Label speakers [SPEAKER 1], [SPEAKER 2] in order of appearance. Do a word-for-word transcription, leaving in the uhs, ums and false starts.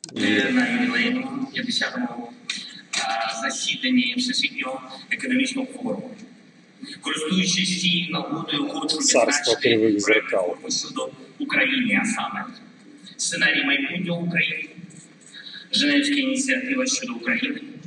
[SPEAKER 1] на ювілейному п'ятдесятому засіданні Всесвітнього економічного форуму. Користуючись цією нагодою, хочу відзначити проект щодо України, а саме сценарій майбутнього України, Женевська ініціатива щодо України,